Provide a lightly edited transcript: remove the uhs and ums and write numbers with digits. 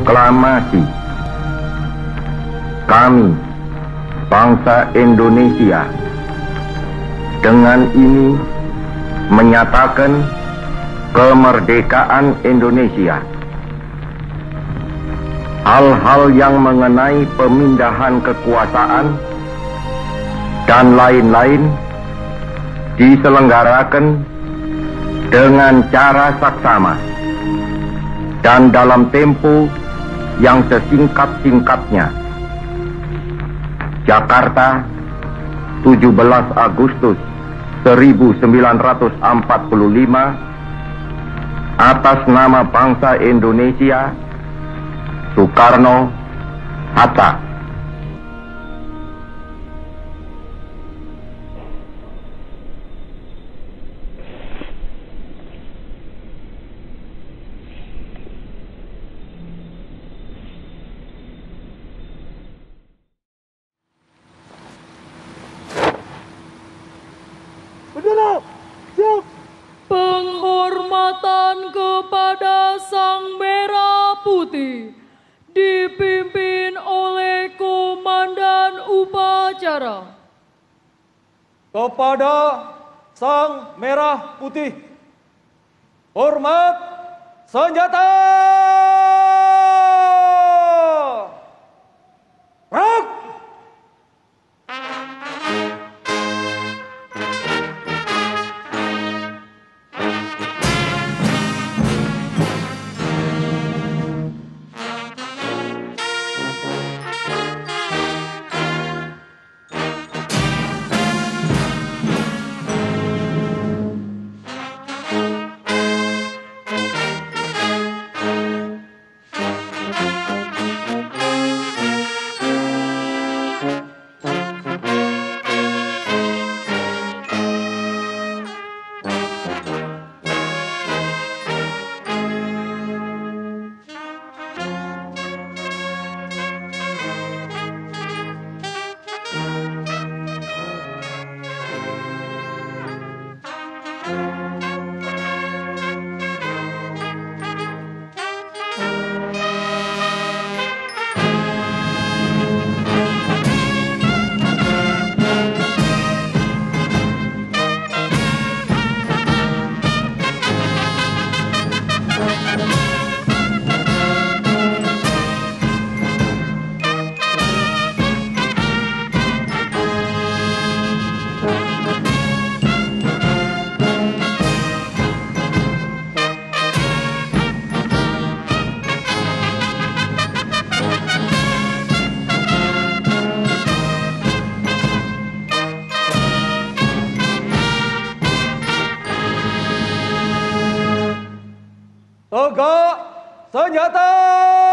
Proklamasi. Kami, bangsa Indonesia, dengan ini menyatakan kemerdekaan Indonesia. Hal-hal yang mengenai pemindahan kekuasaan dan lain-lain diselenggarakan dengan cara saksama dan dalam tempo yang sesingkat-singkatnya. Jakarta, 17 Agustus 1945, atas nama bangsa Indonesia, Soekarno-Hatta. Bendera, siap. Penghormatan kepada Sang Merah Putih dipimpin oleh Komandan Upacara. Kepada Sang Merah Putih, hormat senjata. Rak! Tegak senjata.